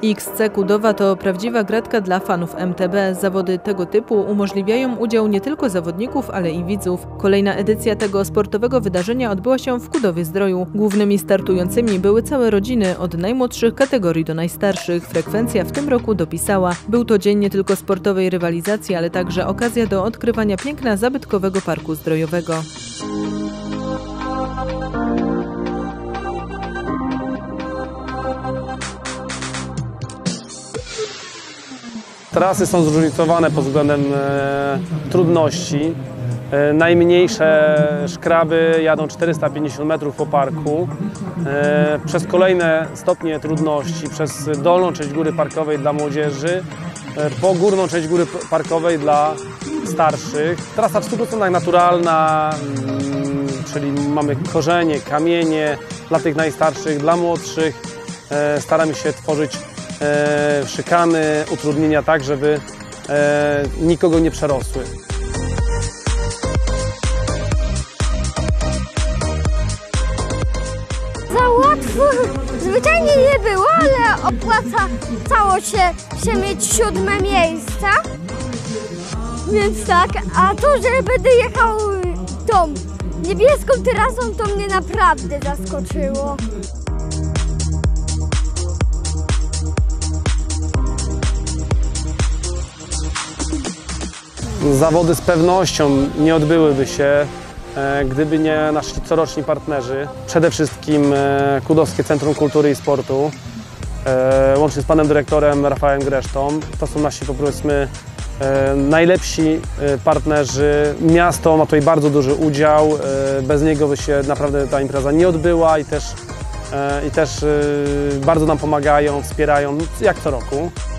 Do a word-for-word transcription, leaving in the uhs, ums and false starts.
X C Kudowa to prawdziwa gratka dla fanów M T B. Zawody tego typu umożliwiają udział nie tylko zawodników, ale i widzów. Kolejna edycja tego sportowego wydarzenia odbyła się w Kudowie-Zdroju. Głównymi startującymi były całe rodziny, od najmłodszych kategorii do najstarszych. Frekwencja w tym roku dopisała. Był to dzień nie tylko sportowej rywalizacji, ale także okazja do odkrywania piękna zabytkowego parku zdrojowego. Trasy są zróżnicowane pod względem e, trudności. E, najmniejsze szkraby jadą czterysta pięćdziesiąt metrów po parku. E, przez kolejne stopnie trudności, przez dolną część góry parkowej dla młodzieży, e, po górną część góry parkowej dla starszych. Trasa w stu procentach naturalna, mm, czyli mamy korzenie, kamienie dla tych najstarszych, dla młodszych. E, staramy się tworzyć E, szykany, utrudnienia tak, żeby e, nikogo nie przerosły. Za łatwo zwyczajnie nie było, ale opłacało się, się mieć siódme miejsce. Więc tak, a to, że będę jechał tą niebieską trasą, to mnie naprawdę zaskoczyło. Zawody z pewnością nie odbyłyby się, e, gdyby nie nasi coroczni partnerzy. Przede wszystkim e, Kudowskie Centrum Kultury i Sportu, e, łącznie z panem dyrektorem Rafałem Gresztą. To są nasi, powiedzmy, e, najlepsi e, partnerzy. Miasto ma tutaj bardzo duży udział, e, bez niego by się naprawdę ta impreza nie odbyła i też, e, i też e, bardzo nam pomagają, wspierają, jak co roku.